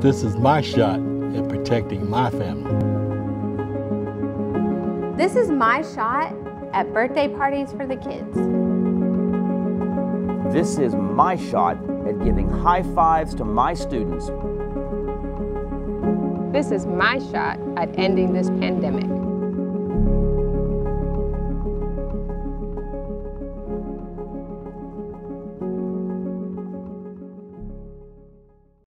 This is my shot at protecting my family. This is my shot at birthday parties for the kids. This is my shot at giving high fives to my students. This is my shot at ending this pandemic.